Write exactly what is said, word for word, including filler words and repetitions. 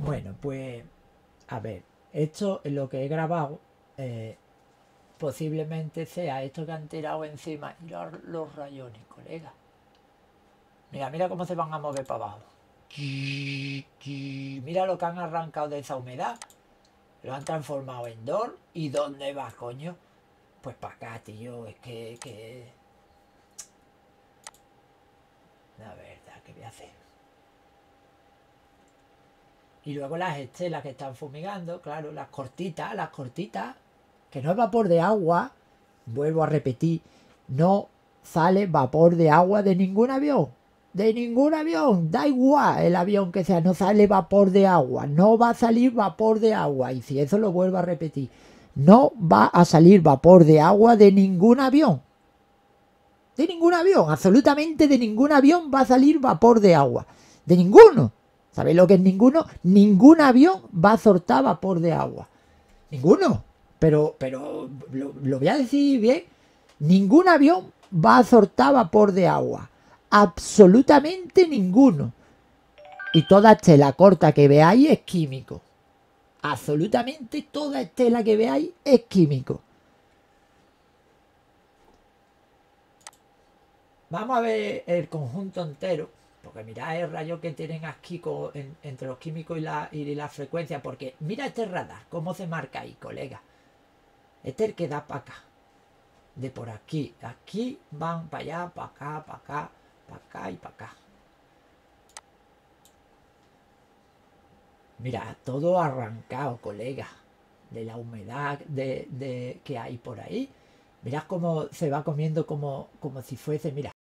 Bueno, pues a ver, esto es lo que he grabado. eh, Posiblemente sea esto que han tirado encima. Mira los rayones, colega. Mira, mira cómo se van a mover para abajo. Mira lo que han arrancado de esa humedad. Lo han transformado en dor. ¿Y dónde va, coño? Pues para acá, tío. Es que, que... La verdad, ¿qué voy a hacer? Y luego las estelas que están fumigando, claro, las cortitas, las cortitas, que no es vapor de agua, vuelvo a repetir, no sale vapor de agua de ningún avión, de ningún avión, da igual el avión que sea, no sale vapor de agua, no va a salir vapor de agua, y si eso lo vuelvo a repetir, no va a salir vapor de agua de ningún avión, de ningún avión, absolutamente de ningún avión va a salir vapor de agua, de ninguno. ¿Sabéis lo que es ninguno? Ningún avión va a soltar vapor de agua. Ninguno. Pero, pero lo, lo voy a decir bien. Ningún avión va a soltar vapor de agua. Absolutamente ninguno. Y toda estela corta que veáis es químico. Absolutamente toda estela que veáis es químico. Vamos a ver el conjunto entero. Porque mirad el rayo que tienen aquí con, en, entre los químicos y la, y la frecuencia. Porque mira este radar, cómo se marca ahí, colega. Este es el que da para acá. De por aquí. Aquí van para allá, para acá, para acá, para acá y para acá. Mira, todo arrancado, colega. De la humedad de, de, que hay por ahí. Mirad cómo se va comiendo como, como si fuese, mira.